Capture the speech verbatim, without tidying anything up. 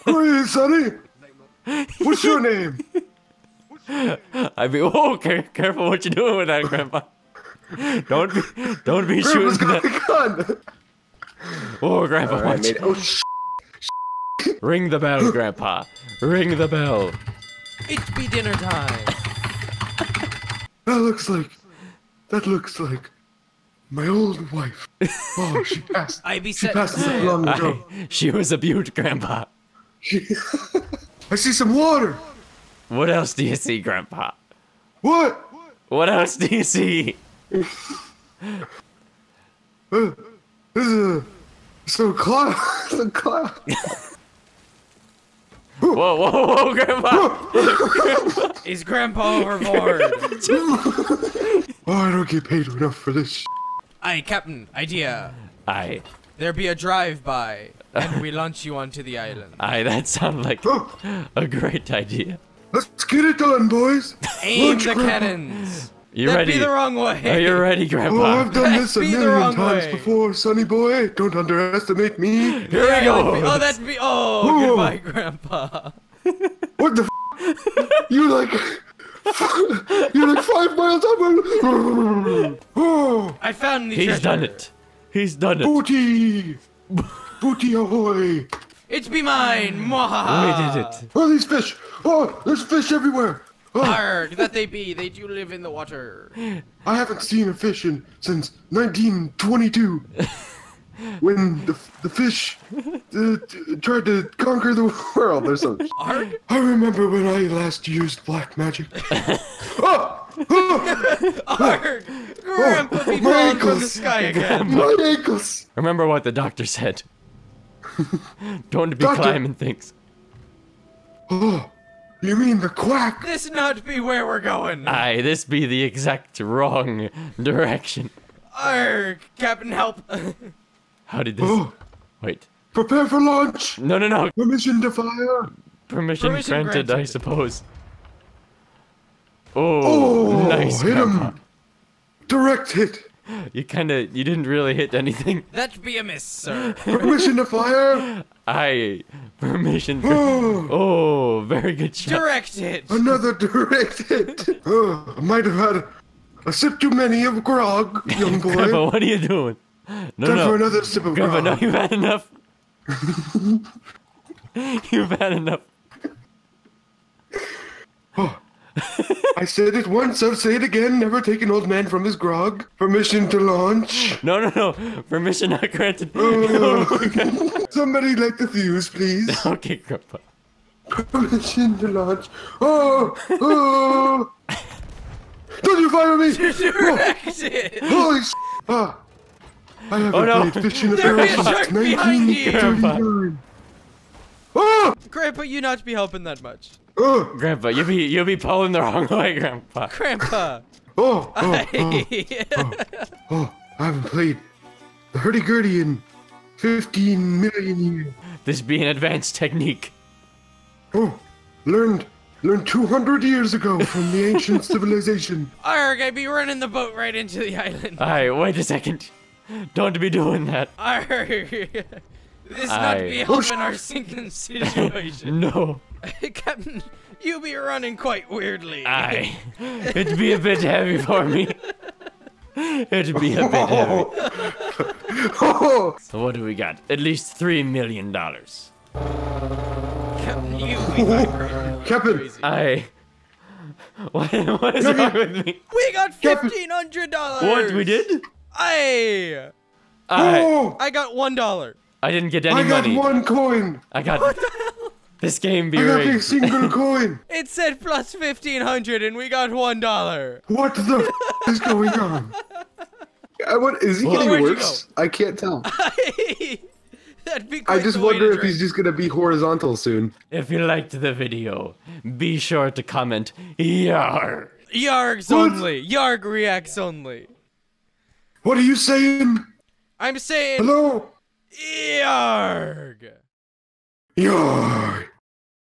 Who are you, Sonny? What's your name? I be oh, care, careful what you're doing with that, Grandpa. Don't be, don't be shooting got that. the gun. Oh, Grandpa, Right, watch. oh, sh Ring the bell, Grandpa. Ring the bell. It be dinner time. That looks like, that looks like my old wife. Oh, she passed. I be She set. passed so long ago. I, she was a beaut, Grandpa. She, I see some water. What else do you see, Grandpa? What? What else do you see? Uh, this is a some cloud. Some cloud. Whoa, whoa, whoa, Grandpa! Is Grandpa overboard? Oh, I don't get paid enough for this. Sh Aye, Captain. Idea. Aye, There be a drive-by, and we launch you onto the island. aye, that sounds like Oh, a great idea. let's get it done, boys. Aim Launch the Grandpa. cannons. You That'd ready? be the wrong way. Are you ready, Oh, Grandpa? I've done this a That'd be the million wrong times way. before, sonny boy. Don't underestimate me. Here we Yeah, go. that'd be- oh, that'd be. Oh, Whoa. goodbye, Grandpa. What the f? You're like, you're like five miles up. Oh, I found the He's treasure. done it. He's done it. booty, booty ahoy! It be mine. Mwahaha. We did it. Oh, these fish! Oh, there's fish everywhere. Oh, Arg, that they be. They do live in the water. I haven't seen a fish in since nineteen twenty-two, when the the fish uh, t- tried to conquer the world or something. Arg? I remember when I last used black magic. Oh! Oh! Arg! Grandpa be my falling from the ankles. sky again. My ankles! Remember what the doctor said. Don't be Doctor. climbing things. Oh, you mean the quack? This not be where we're going. Aye, this be the exact wrong direction. Arg! Captain, help. How did this... Oh, Wait. prepare for launch! No, no, no. Permission to fire! Permission, Permission granted, granted. I suppose. Oh, Oh, nice, hit Grandpa. him! Direct hit! You kinda... You didn't really hit anything. That be a miss, sir. Permission to fire! Aye. Permission... Oh, Oh, very good shot. Direct it. another direct hit! Oh, I might have had a sip too many of grog, young boy. Grandpa, what are you doing? No, Time for no. another sip of Grandpa, no, grog. you've had enough. You've had enough. Oh. I said it once, I'll say it again. Never take an old man from his grog. Permission to launch. No, no, no. Permission not granted. Oh. Somebody light the fuse, please. Okay, Grandpa. Permission to launch. Oh! Oh! Don't you fire me! Direct it. Holy s***! Ah! I haven't Oh, no. played fishing There apparel is a since shark behind you. nineteen thirty-nine. Oh! Grandpa, you not be helping that much. Oh! Grandpa, you be you be pulling the wrong way, Grandpa. Grandpa. Oh! Oh! Oh! Aye. Oh! I haven't played the hurdy-gurdy in fifteen million years. This be an advanced technique. Oh! Learned learned two hundred years ago from the ancient civilization. Arg, I be running the boat right into the island. Aye, wait a second. Don't be doing that. Arg. This not Aye. be helping our sinking situation. No. Captain, you be running quite weirdly. Aye. It'd be a bit heavy for me. It'd be a bit heavy. Oh! So what do we got? At least three million dollars. Captain, you be vibrating. Captain! Aye. What, what is wrong with me? We got Captain. fifteen hundred dollars. What we did? Aye. Aye. Oh! I got one dollar. I didn't get any I got money. one coin! I got this game be I got a rigged. single coin! It said plus fifteen hundred, and we got one dollar. What the f is going on? I want, is he Well, getting where'd you worse? I can't tell. That'd be. I Quite just the way wonder to if drink. he's just gonna be horizontal soon. If you liked the video, be sure to comment yar. Yargs What? only. Yarg reacts only. What are you saying? I'm saying Hello? Yarg. Yarg.